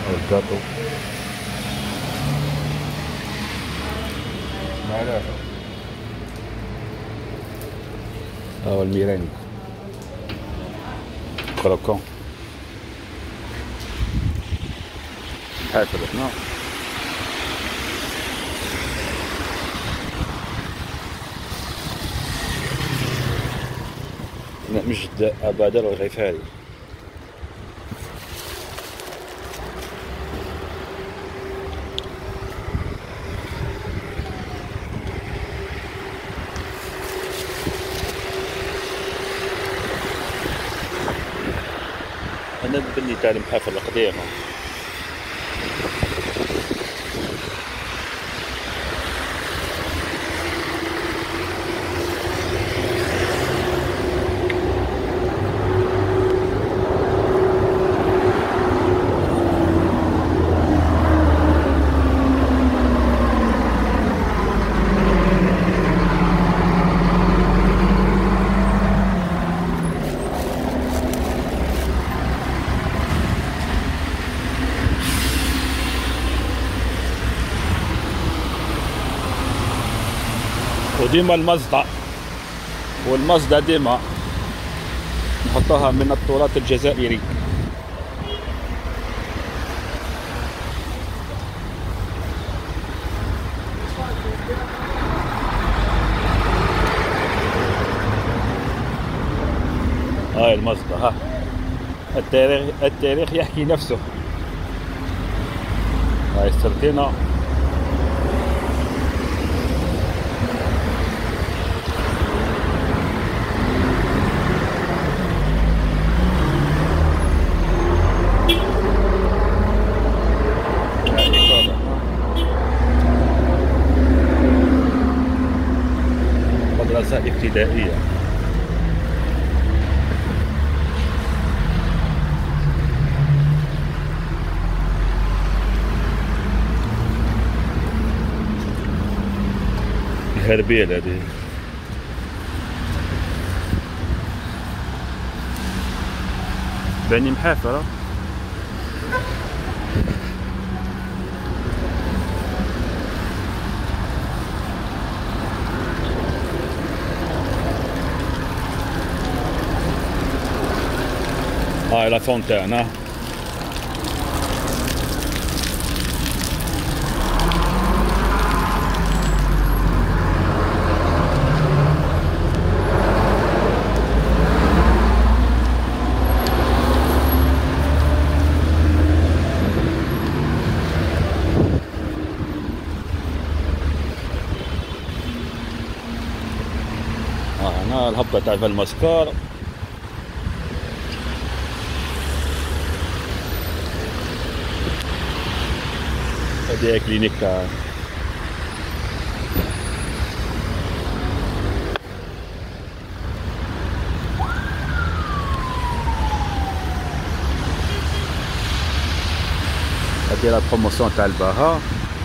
الجاتو معلقة أو الميرينج كروكون حافل هنا مجد أبادر الغفاري. أنا بني تاع المحافل القديمة وديما المازدا، والمازدا ديما نحطوها من التراث الجزائري. هاي المازدا، ها التاريخ يحكي نفسه. هاي السرتينة مدرسة ابتدائية. هربيل هذه. بني محافرة. هاي لا فونتان، ها هنا الهبة تاع المسكار. هذه كلينيكا. هذه لا بروموسيون تاع الباها.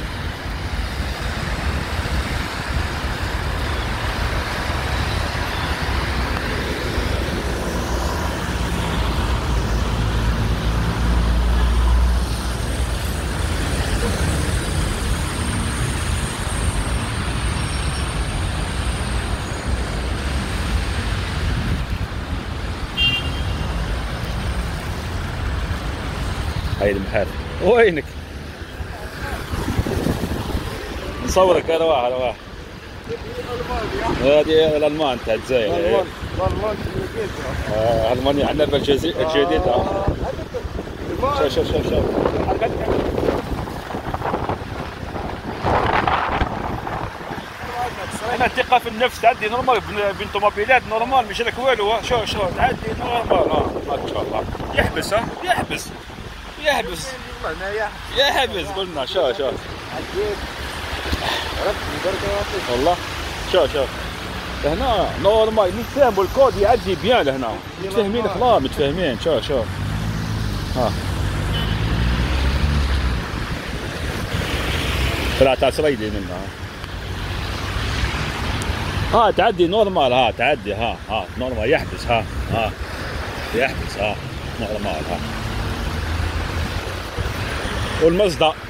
هاي المحافل. وينك؟ نصورك. انا واحد هذه الالمان تاع الجزائر. الالمان المانيا عندنا الجديدة. شوف انا الثقة في النفس تعدي نورمال بالطوموبيلات نورمال، مش لك والو. شوف تعدي نورمال. ما شاء الله. يحبس، ها يحبس قلنا. شوف والله. شوف هنا نورمال نتفاهموا الكود يعدي بيان لهنا. متفاهمين خلاص متفاهمين. شوف ها طلعت عسريدي منها. ها تعدي نورمال. ها تعدي. ها نورمال. يحبس. يحبس. نورمال. والمصدر